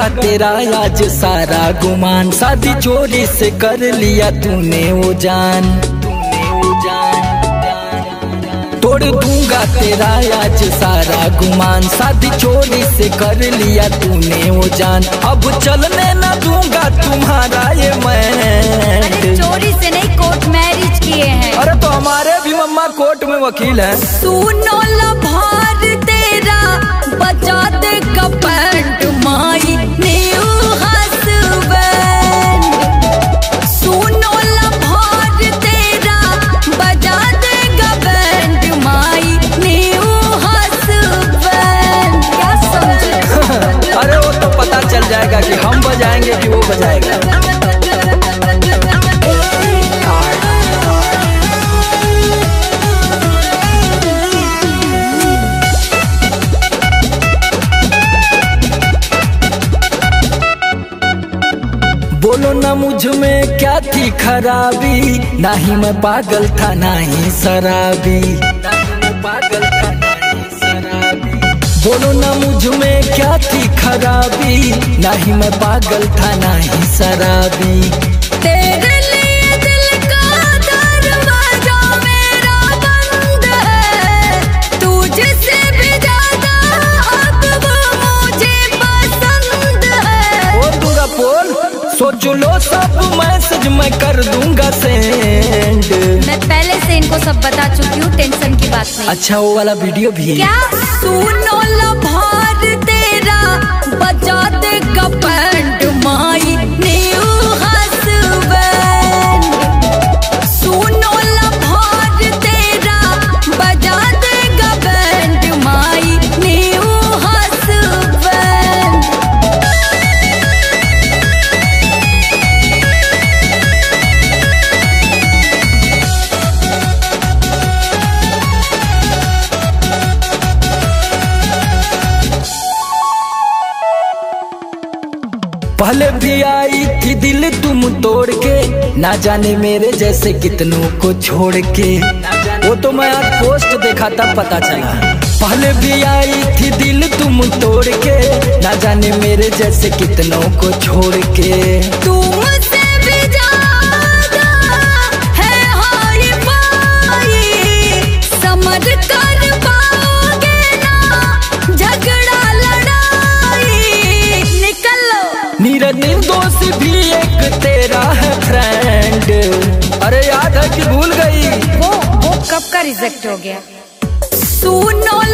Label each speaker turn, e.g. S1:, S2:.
S1: दूंगा तेरा आज सारा गुमान, शादी चोरी से कर लिया तूने वो जान, तोड़ दूंगा तेरा आज सारा गुमान, शादी चोरी से कर लिया तूने वो जान, अब चलने न दूंगा तुम्हारा ये मैं।
S2: चोरी से नहीं, कोर्ट मैरिज किए हैं।
S1: अरे तो हमारे भी मम्मा कोर्ट में वकील है।
S2: सुनो लभार तेरा बजा दे का पैंट माई न्यू हस्बैंड, सुनो लभार तेरा बजा दे का पैंट माई न्यू हस्बैंड। क्या समझे?
S1: अरे वो तो पता चल जाएगा कि हम बजाएंगे कि वो बजाएगा। बोलो ना मुझ में क्या थी खराबी, ना ही मैं पागल था ना ही शराबी, बोलो ना मुझ में क्या थी खराबी, ना ही मैं पागल था ना ही शराबी।
S2: तेरे लिए दिल का दरवाजा मेरा बंद है, तुझसे भी ज्यादा अब वो मुझे पसंद है।
S1: बोल दूंगा बोल, सोच लो सब मैसेज मैं कर दूंगा सेंड।
S2: मैं पहले से इनको सब बता चुकी हूँ, टेंशन की बात नहीं।
S1: अच्छा वो वाला वीडियो भी
S2: क्या? सुनो लभार तेरा बजा दे का पैंट माई न्यू हस्बैंड, सुनो लभार तेरा बजा दे का पैंट माई न्यू हस्बैंड।
S1: पहले भी आई थी दिल तुम तोड़ के, ना जाने मेरे जैसे कितनों को छोड़ के, वो तो मैं आज पोस्ट देखा था पता चला। पहले भी आई थी दिल तुम तोड़ के, ना जाने मेरे जैसे कितनों को छोड़ के।
S2: तुमसे भी ज्यादा है हाय पाई, समझ कर पाओगे ना झगड़ा लड़ाई। निकल लो।
S1: नीरज निर्दोष भी एक तेरा है फ्रेंड, अरे याद है कि भूल गई?
S2: वो कब का रिजेक्ट हो गया? सुनो